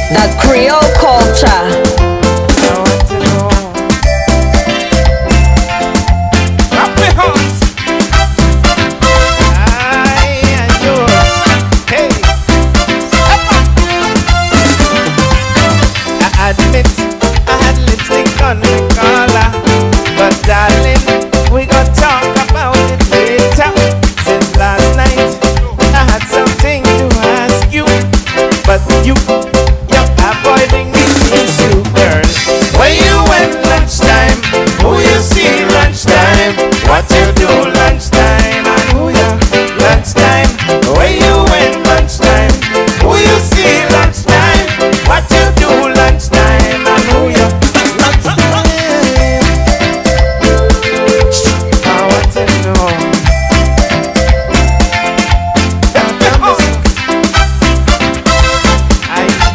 That Creole culture. Admit I had lipstick on my collar, but darling, we gon' talk about it later. Since last night, I had something to ask you, but you're avoiding this issue, girl. Where you went lunchtime? Who you see lunchtime? What you do lunchtime? And who you lunchtime? Where you went lunchtime? Who you see lunchtime? What you do lunchtime? And who you lunchtime? I want to know. I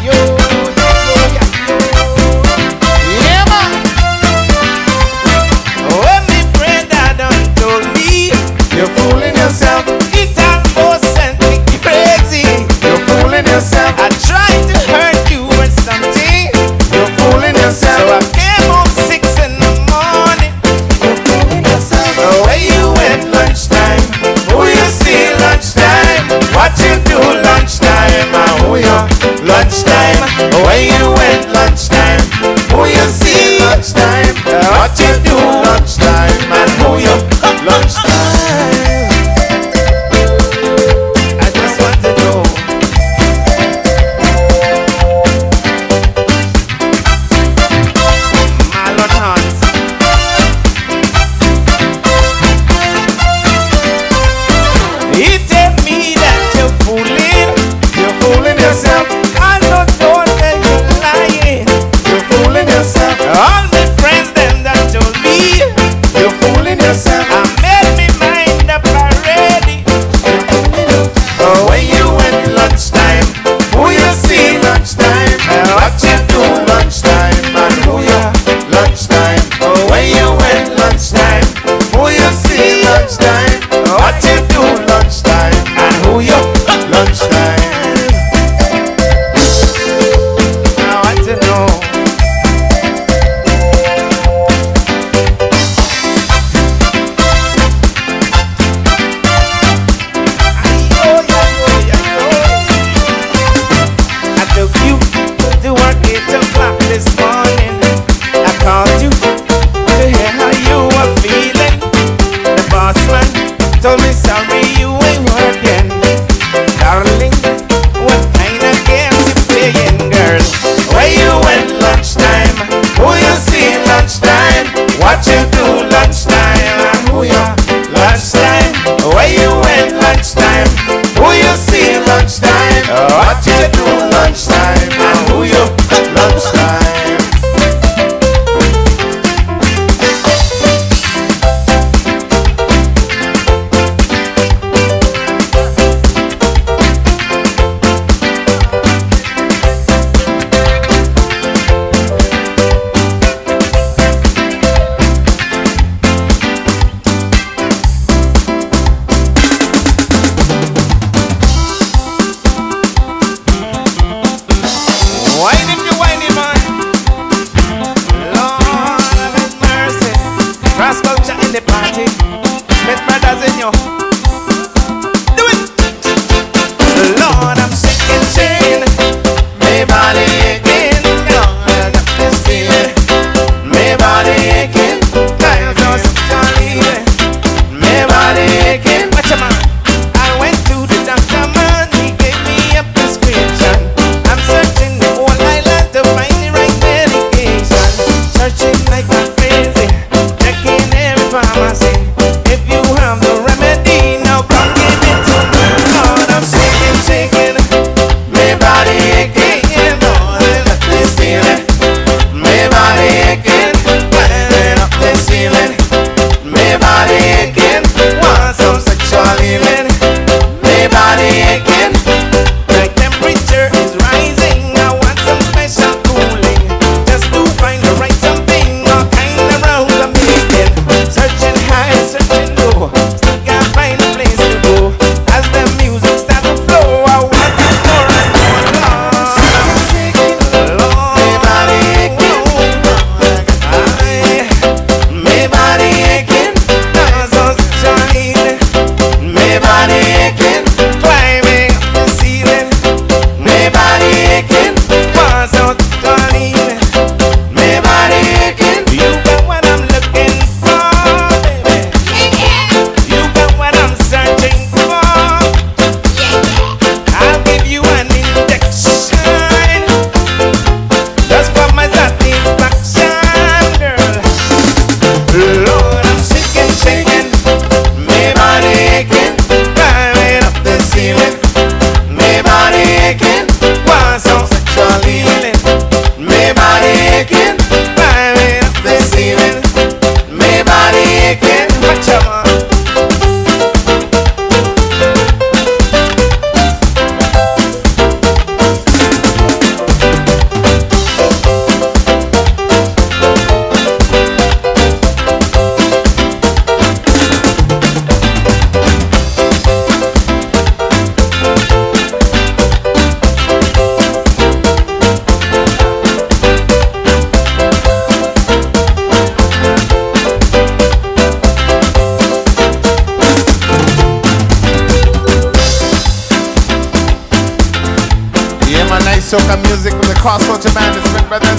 nice soca music from the Cross Culture Management Brothers.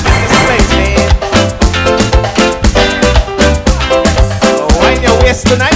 Tonight